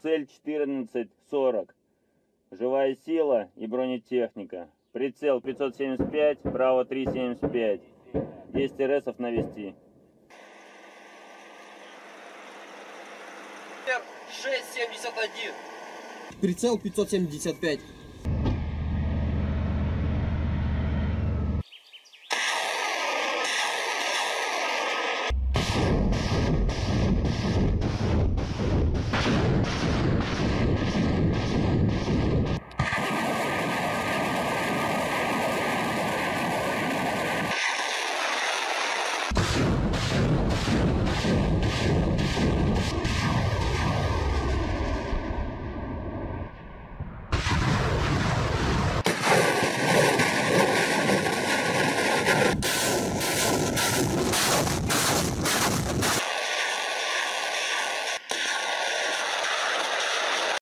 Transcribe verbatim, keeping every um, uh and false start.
Цель четырнадцать сорок. Живая сила и бронетехника. Прицел пятьсот семьдесят пять, Браво три семьдесят пять. десять эр эсов навести. шесть семьдесят один. Прицел пятьсот семьдесят пять.